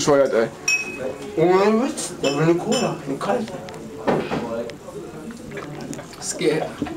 bescheuert, ey. Ohne Witz, da will eine Cola, eine kalte. Es geht.